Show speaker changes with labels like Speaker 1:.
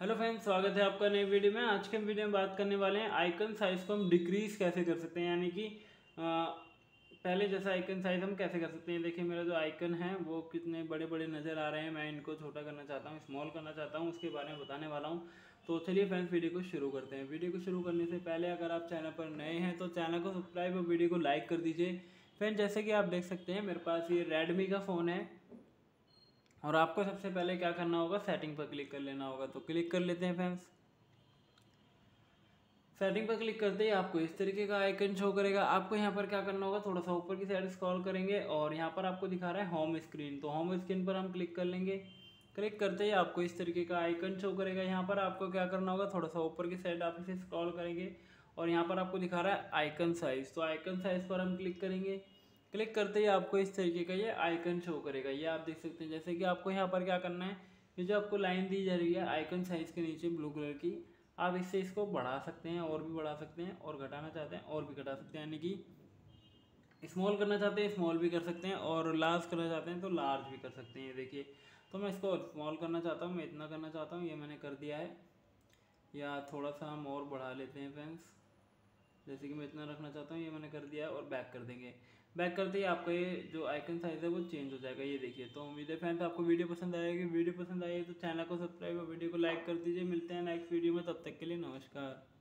Speaker 1: Hello friends, स्वागत है आपका नई वीडियो में। आज के वीडियो में बात करने वाले हैं आइकन साइज़ को हम डिक्रीज़ कैसे कर सकते हैं, यानी कि पहले जैसा आइकन साइज़ हम कैसे कर सकते हैं। देखिए मेरा जो आइकन है वो कितने बड़े बड़े नज़र आ रहे हैं, मैं इनको छोटा करना चाहता हूँ, स्मॉल करना चाहता हूँ, उसके बारे में बताने वाला हूँ। तो चलिए फ्रेंड्स, वीडियो को शुरू करते हैं। वीडियो को शुरू करने से पहले अगर आप चैनल पर नए हैं तो चैनल को सब्सक्राइब और वीडियो को लाइक कर दीजिए। फ्रेंड, जैसे कि आप देख सकते हैं मेरे पास ये रेडमी का फ़ोन है और आपको सबसे पहले क्या करना होगा, सेटिंग पर क्लिक कर लेना होगा। तो क्लिक कर लेते हैं फ्रेंड्स। सेटिंग पर क्लिक करते ही आपको इस तरीके का आइकन शो करेगा। आपको यहाँ पर क्या करना होगा, थोड़ा सा ऊपर की साइड स्क्रॉल करेंगे और यहाँ पर आपको दिखा रहा है होम स्क्रीन। तो होम स्क्रीन पर हम क्लिक कर लेंगे। क्लिक करते ही आपको इस तरीके का आइकन शो करेगा। यहाँ पर आपको क्या करना होगा, थोड़ा सा ऊपर की साइड आप इसे स्क्रॉल करेंगे और यहाँ पर आपको दिखा रहा है आइकन साइज़। तो आइकन साइज़ पर हम क्लिक करेंगे। क्लिक करते ही आपको इस तरीके का ये आइकन शो करेगा। ये आप देख सकते हैं। जैसे कि आपको यहाँ पर क्या करना है, ये जो आपको लाइन दी जा रही है आइकन साइज़ के नीचे ब्लू कलर की, आप इससे इसको बढ़ा सकते हैं और भी बढ़ा सकते हैं, और घटाना चाहते हैं और भी घटा सकते हैं। यानी कि स्मॉल करना चाहते हैं स्मॉल भी कर सकते हैं और लार्ज करना चाहते हैं तो लार्ज भी कर सकते हैं। ये देखिए, तो मैं इसको स्मॉल करना चाहता हूँ, मैं इतना करना चाहता हूँ, ये मैंने कर दिया है। या थोड़ा सा हम और बढ़ा लेते हैं फ्रेंड्स। जैसे कि मैं इतना रखना चाहता हूँ, ये मैंने कर दिया है और बैक कर देंगे। बैक करते ही आपका ये जो आइकन साइज़ है वो चेंज हो जाएगा। ये देखिए। तो उम्मीद है फ्रेंड्स आपको वीडियो पसंद आएगी। वीडियो पसंद आई है तो चैनल को सब्सक्राइब और वीडियो को लाइक कर दीजिए। मिलते हैं नेक्स्ट वीडियो में, तब तक के लिए नमस्कार।